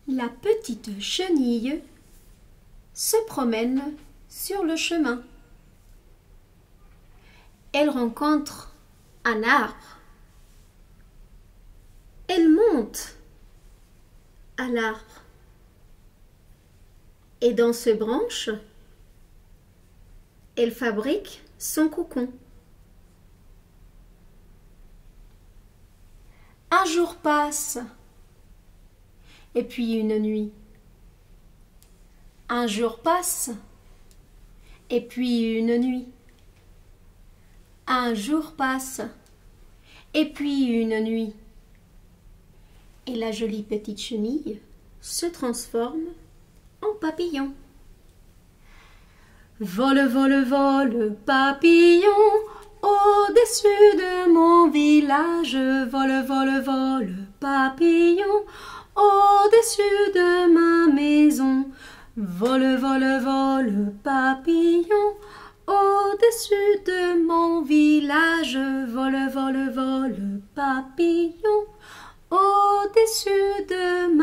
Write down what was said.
La petite chenille se promène sur le chemin. Elle rencontre un arbre. Elle monte à l'arbre. Et dans ses branches, elle fabrique son cocon. Un jour passe, et puis une nuit. Un jour passe, et puis une nuit. Un jour passe, et puis une nuit. Et la jolie petite chenille se transforme en papillon. Vole, vole, vole, papillon, au-dessus de mon village. Vole, vole, vole, papillon, au-dessus de ma maison. Vole, vole, vole, papillon, au-dessus de mon village. Vole, vole, vole, papillon, au-dessus de